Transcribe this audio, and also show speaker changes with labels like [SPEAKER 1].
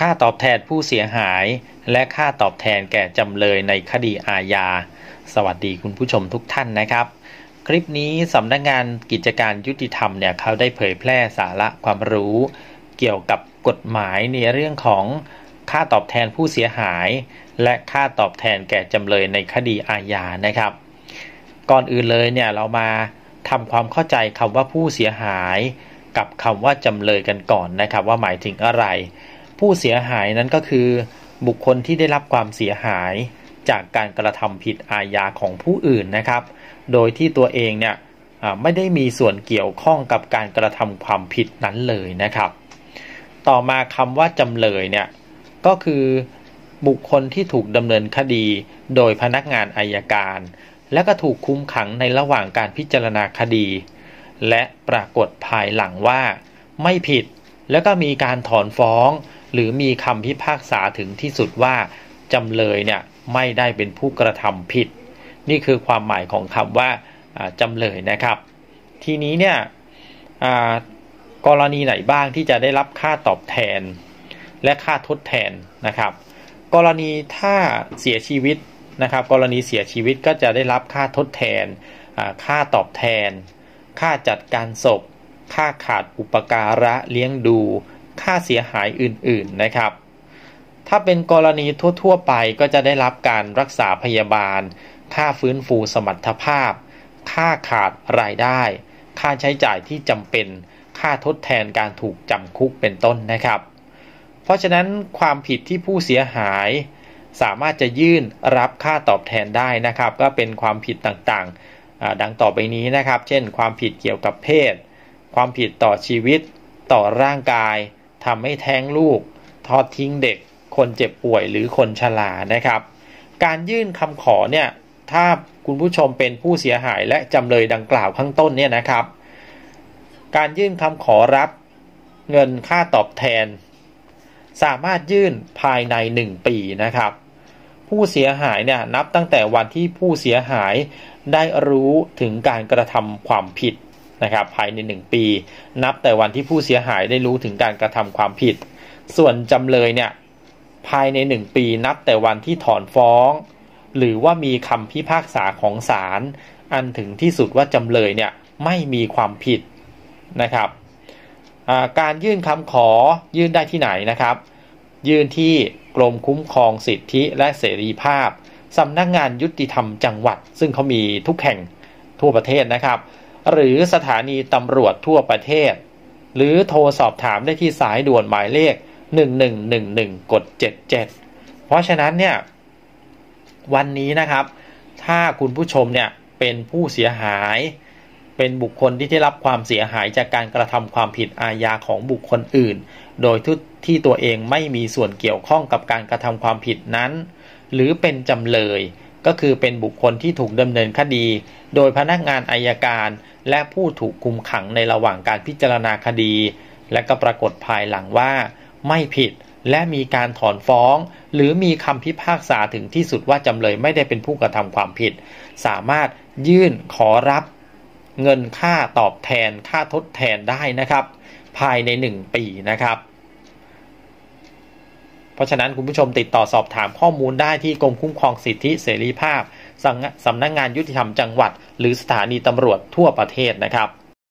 [SPEAKER 1] ค่าตอบแทนผู้เสียหายและค่าตอบแทนแก่จำเลยในคดีอาญาสวัสดีคุณผู้ชมทุกท่านนะครับคลิปนี้สำนักงานกิจการยุติธรรมเนี่ยเขาได้เผยแพร่สาระความรู้เกี่ยวกับกฎหมายในเรื่องของค่าตอบแทนผู้เสียหายและค่าตอบแทนแก่จำเลยในคดีอาญานะครับก่อนอื่นเลยเนี่ยเรามาทำความเข้าใจคำว่าผู้เสียหายกับคำว่าจำเลยกันก่อนนะครับว่าหมายถึงอะไรผู้เสียหายนั้นก็คือบุคคลที่ได้รับความเสียหายจากการกระทำผิดอาญาของผู้อื่นนะครับโดยที่ตัวเองเนี่ยไม่ได้มีส่วนเกี่ยวข้องกับการกระทำความผิดนั้นเลยนะครับต่อมาคำว่าจำเลยเนี่ยก็คือบุคคลที่ถูกดำเนินคดีโดยพนักงานอัยการและก็ถูกคุมขังในระหว่างการพิจารณาคดีและปรากฏภายหลังว่าไม่ผิดแล้วก็มีการถอนฟ้องหรือมีคำพิพากษาถึงที่สุดว่าจำเลยเนี่ยไม่ได้เป็นผู้กระทำผิดนี่คือความหมายของคำว่าจำเลยนะครับทีนี้เนี่ยกรณีไหนบ้างที่จะได้รับค่าตอบแทนและค่าทดแทนนะครับกรณีถ้าเสียชีวิตนะครับกรณีเสียชีวิตก็จะได้รับค่าทดแทนค่าตอบแทนค่าจัดการศพค่าขาดอุปการะเลี้ยงดูค่าเสียหายอื่นๆนะครับถ้าเป็นกรณีทั่วๆไปก็จะได้รับการรักษาพยาบาลค่าฟื้นฟูสมรรถภาพค่าขาดรายได้ค่าใช้จ่ายที่จำเป็นค่าทดแทนการถูกจำคุกเป็นต้นนะครับเพราะฉะนั้นความผิดที่ผู้เสียหายสามารถจะยื่นรับค่าตอบแทนได้นะครับก็เป็นความผิดต่างๆดังต่อไปนี้นะครับเช่นความผิดเกี่ยวกับเพศความผิดต่อชีวิตต่อร่างกายทำให้แท้งลูกทอดทิ้งเด็กคนเจ็บป่วยหรือคนชรานะครับการยื่นคำขอเนี่ยถ้าคุณผู้ชมเป็นผู้เสียหายและจำเลยดังกล่าวข้างต้นเนี่ยนะครับการยื่นคำขอรับเงินค่าตอบแทนสามารถยื่นภายใน1 ปีนะครับผู้เสียหายเนี่ยนับตั้งแต่วันที่ผู้เสียหายได้รู้ถึงการกระทำความผิดนะครับภายใน1 ปีนับแต่วันที่ผู้เสียหายได้รู้ถึงการกระทำความผิดส่วนจำเลยเนี่ยภายใน1 ปีนับแต่วันที่ถอนฟ้องหรือว่ามีคำพิพากษาของศาลอันถึงที่สุดว่าจำเลยเนี่ยไม่มีความผิดนะครับการยื่นคำขอยื่นได้ที่ไหนนะครับยื่นที่กรมคุ้มครองสิทธิและเสรีภาพสำนักงานยุติธรรมจังหวัดซึ่งเขามีทุกแห่งทั่วประเทศนะครับหรือสถานีตำรวจทั่วประเทศหรือโทรสอบถามได้ที่สายด่วนหมายเลข1111กด77เพราะฉะนั้นเนี่ยวันนี้นะครับถ้าคุณผู้ชมเนี่ยเป็นผู้เสียหายเป็นบุคคลที่ได้รับความเสียหายจากการกระทำความผิดอาญาของบุคคลอื่นโดยที่ตัวเองไม่มีส่วนเกี่ยวข้องกับการกระทำความผิดนั้นหรือเป็นจำเลยก็คือเป็นบุคคลที่ถูกดำเนินคดีโดยพนักงานอัยการและผู้ถูกคุมขังในระหว่างการพิจารณาคดีและก็ปรากฏภายหลังว่าไม่ผิดและมีการถอนฟ้องหรือมีคำพิพากษาถึงที่สุดว่าจำเลยไม่ได้เป็นผู้กระทำความผิดสามารถยื่นขอรับเงินค่าตอบแทนค่าทดแทนได้นะครับภายใน1 ปีนะครับเพราะฉะนั้นคุณผู้ชมติดต่อสอบถามข้อมูลได้ที่กรมคุ้มครองสิทธิเสรีภาพสำนักงานยุติธรรมจังหวัดหรือสถานีตำรวจทั่วประเทศนะครับ